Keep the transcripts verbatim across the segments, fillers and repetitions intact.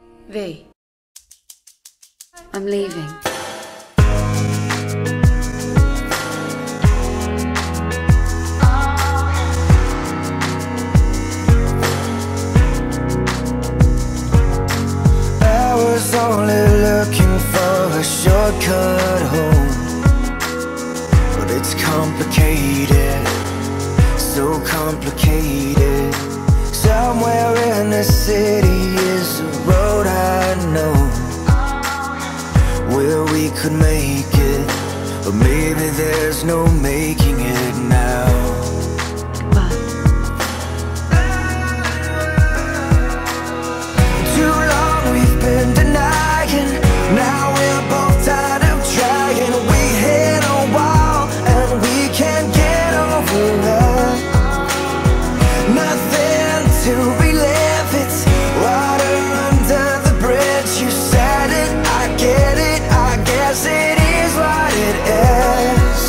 V, I'm leaving. I was only looking for a shortcut home, but it's complicated, so complicated. Somewhere in the city is a road I know, where we could make it, but maybe there's no making it now. Goodbye. Too long we've been denying, now we're both tired of trying. We hit a wall and we can't get over it. Nothing to relive, it's water under the bridge. You said it, I get it, I guess it is what it is.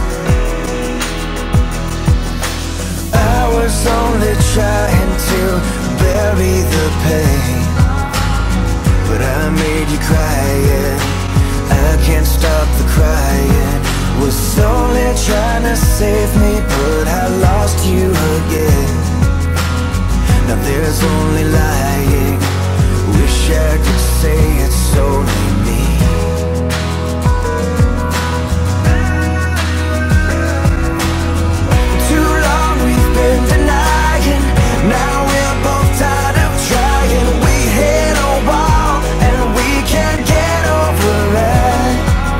I was only trying to bury the pain, but I made you cry, yeah. I can't stop the crying. Was only trying to save me, but I lost you again. Now there's only lying. Wish I could say it's only me. Too long we've been denying, now we're both tired of trying. We hit a wall and we can't get over it.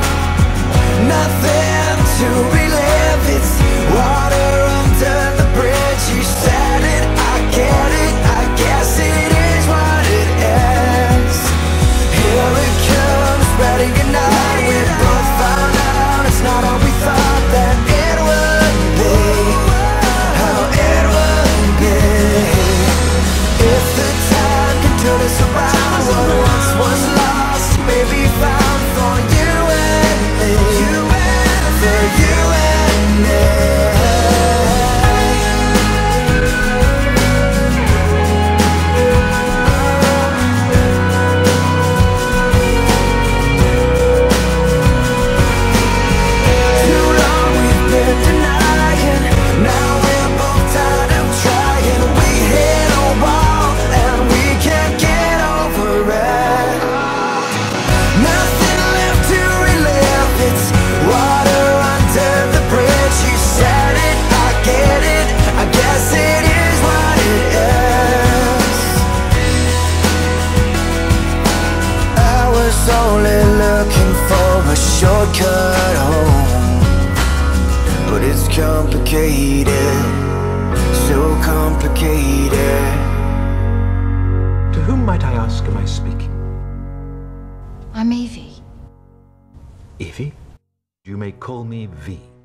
Nothing to relive, it's water under the bridge. You said it, I get it, I guess it is what it is. Here it comes, spreading a night. We both found out it's not all we thought that it would be, how it would be. If the time could turn us around, what once was lost may be found for you and me, for you and me. Only looking for a shortcut home, but it's complicated, so complicated. To whom might I ask am I speaking? I'm Evie. Evie? You may call me V.